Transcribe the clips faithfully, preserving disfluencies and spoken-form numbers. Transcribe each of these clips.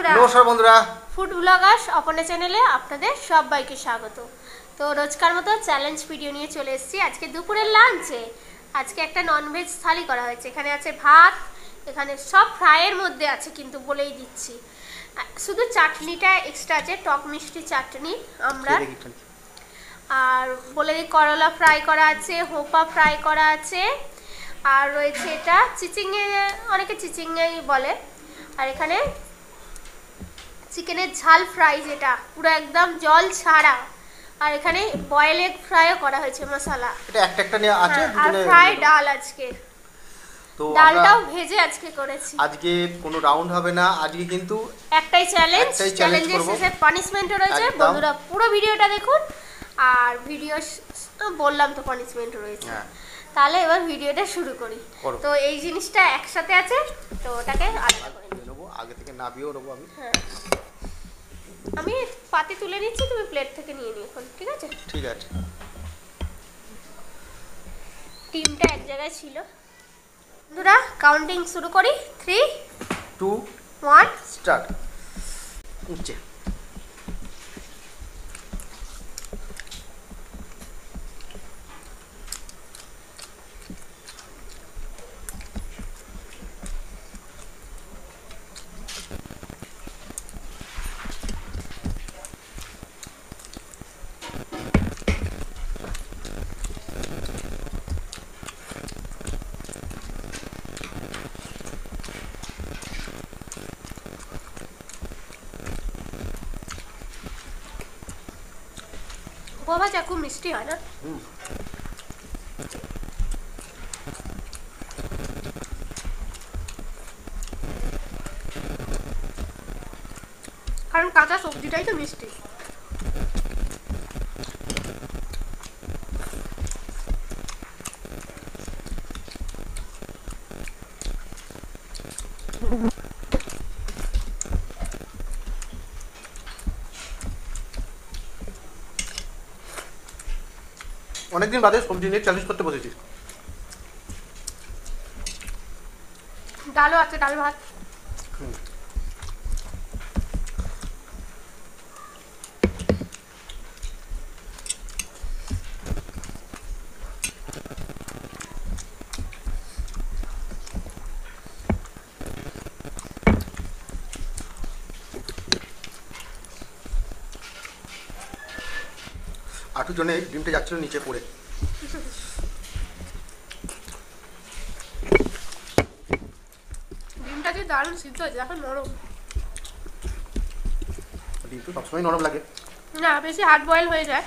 বন্ধুরা নমস্কার বন্ধুরা ফুড ব্লগার্স অপনে চ্যানেলে আপনাদের সবাইকে স্বাগত। তো রোজকার মতো চ্যালেঞ্জ ভিডিও নিয়ে চলে এসেছি আজকে দুপুরের লাঞ্চে। আজকে একটা ননভেজ থালি করা হয়েছে। এখানে আছে ভাত, এখানে সব ফ্রাইয়ের মধ্যে আছে কিন্তু বলেই দিচ্ছি, শুধু চাটনিটা এক্সট্রা আছে, টক মিষ্টি চাটনি আমরা। আর বলে দিই করলা ফ্রাই করা আছে, হোপা ফ্রাই করা আছে, আর রয়েছে এটা চিচিংয়ে, অনেকে চিচিংয়েই বলে। আর এখানে চিকেনের ঝাল ফ্রাই, যেটা পুরো একদম জল ছাড়া। আর এখানে বয়েল এগ ফ্রাইও করা হয়েছে মশলা। এটা একটা একটা নিয়ে আছে। আর ফ্রাই ডাল আজকে, তো ডালটাও ভেজে আজকে করেছি। আজকে কোনো রাউন্ড হবে না, আজকে কিন্তু একটাই চ্যালেঞ্জ। চ্যালেঞ্জের শেষে পানিশমেন্টও রয়েছে। বন্ধুরা পুরো ভিডিওটা দেখুন। আর ভিডিও বললাম তো পানিশমেন্ট রয়েছে। তাহলে এবার ভিডিওটা শুরু করি। তো এই জিনিসটা একসাথে আছে, তো ওটাকে আলাদা করে নেব। আগে থেকে নাবিয়েও নেবো আমি। হ্যাঁ, আমি পাতে তুলে নিচ্ছি, তুমি প্লেট থেকে নিয়ে নিও এখন, ঠিক আছে? ঠিক আছে। টিমটা এক জায়গায় ছিল। বন্ধুরা কাউন্টিং শুরু করি। Three two one start. উঠছে ভাজা খুব মিষ্টি হয় না? কারণ কাঁচা সবজিটাই তো মিষ্টি। অনেকদিন বাদে সবজি নিয়ে চ্যালেঞ্জ করতে বসেছি। ডালও আছে, ডাল ভাত। আটু জনে ডিমটা যাচ্ছিল নিচে পড়ে। ডিমটা যে দারুণ সিদ্ধ হয়েছে, এখন নরম। ডিম তো সবসময় নরম লাগে না, বেশি হার্ড বয়েল হয়ে যায়।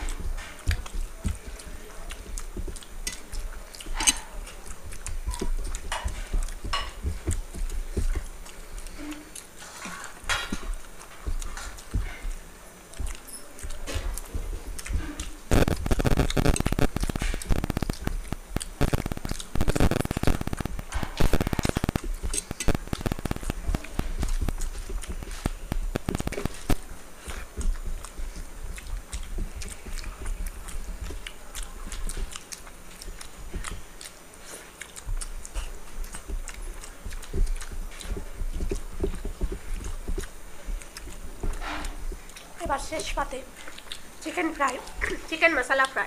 এবার শেষ পাতে chicken fry, chicken masala fry.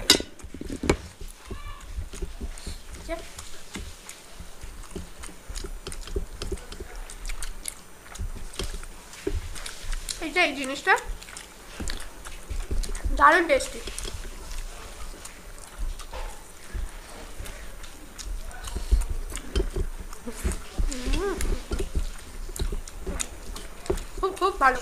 এইটা এই জিনিসটা দারুণ টেস্টি। খুব খুব ভালো।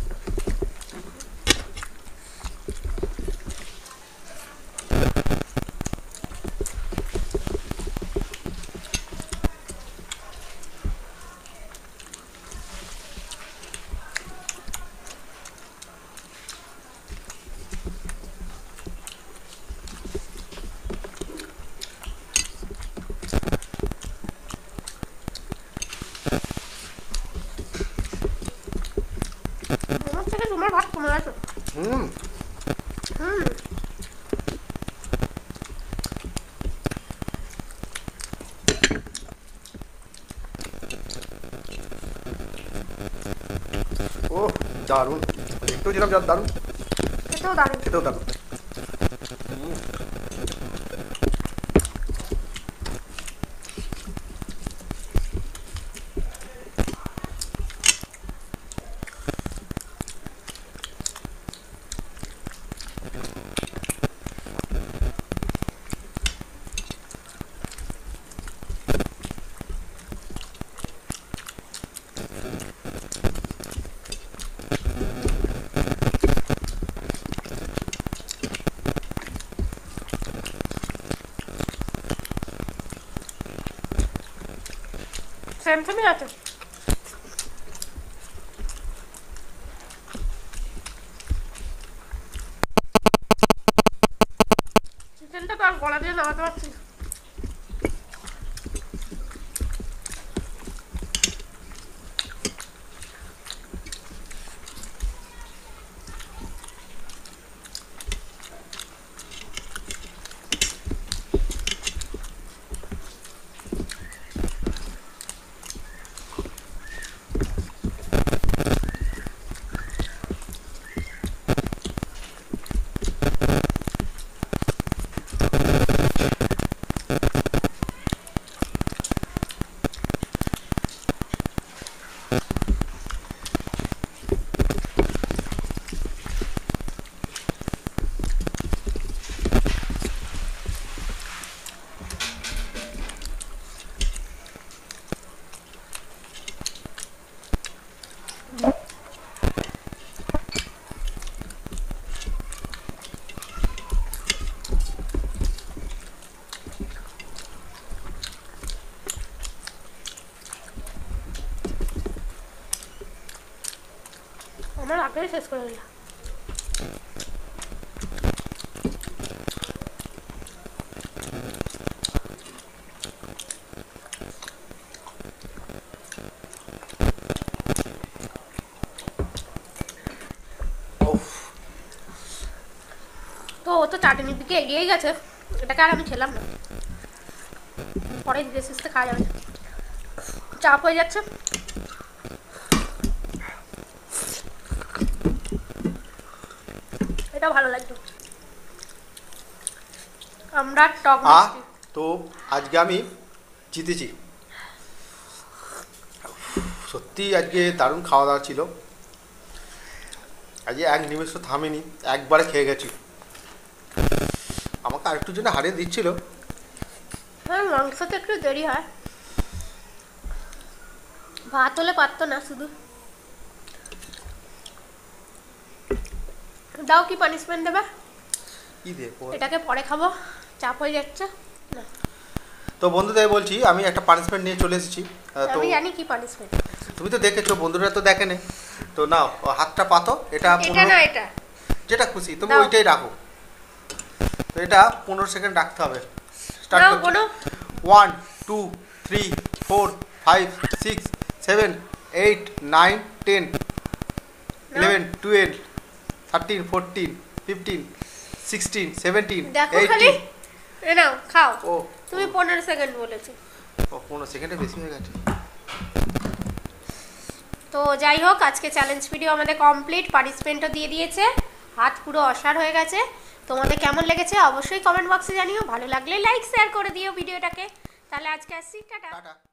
আমার থেকে তোমার ভাত কমে গেছে। হুম হুম ও দারুণ, দেখতেও যেরকম যা দারুণ, খেতেও দারুণ। খেতেও দারুণ। হুম। সেম সেমই আছে। চিকেনটা তো আর গলা দিয়ে নামাতে পারছি না। আমার আগেই শেষ করে দিলাম। তো ও তো চাটনির দিকে এগিয়েই গেছে, এটাকে আর আমি খেলাম না, পরে ধীরে সুস্থে খাওয়া যাবে, চাপ হয়ে যাচ্ছে। এটা ভালো লাগবে। আমরা টক আ মিষ্টি। তো আজকে আমি জিতেছি, সত্যি আজকে দারুণ খাওয়া দাওয়া ছিল। আজকে এক নিমেষ থামেনি, একবারে খেয়ে গেছি। আমাকে আরেকটু জন্য হারিয়ে দিচ্ছিল। হ্যাঁ, মাংসতে একটু দেরি হয়, ভাত হলে পারতো না। শুধু দাও, কি পানিশমেন্ট দেবে? কি দেখো, এটাকে পরে খাবো, চাপ হয়ে যাচ্ছে না। তো বন্ধুদের বলছি আমি একটা পানিশমেন্ট নিয়ে চলে এসেছি। আহ, তো আমি জানি কি পানিশমেন্ট। তুমি তো দেখেছো, বন্ধুরা তো দেখেনি। তো নাও, ও হাতটা পাতো, এটা এটা পনেরো, না, এটা যেটা খুশি তুমি দাও। ওইটাই রাখো। তো এটা পনেরো সেকেন্ড রাখতে হবে। স্টার্ট নাও, করছি। কোনো one two three four five six seven eight nine ten eleven twelve thirteen fourteen fifteen sixteen seventeen দেখো খালি, এইটিন। এ নাও খাও। ও তুমি পনেরো সেকেন্ড বলেছো। ও পনেরো সেকেন্ডে বেশি হয়ে গেছে। তো যাই হোক, আজকে চ্যালেঞ্জ ভিডিও আমাদের কমপ্লিট, পানিশমেন্টও দিয়ে দিয়েছে, হাত পুরো অসাড় হয়ে গেছে। তোমাদের কেমন লেগেছে অবশ্যই কমেন্ট বক্সে জানিও, ভালো লাগলে লাইক শেয়ার করে দিও ভিডিওটাকে। তাহলে আজকে আসছি, টাটা। টাটা।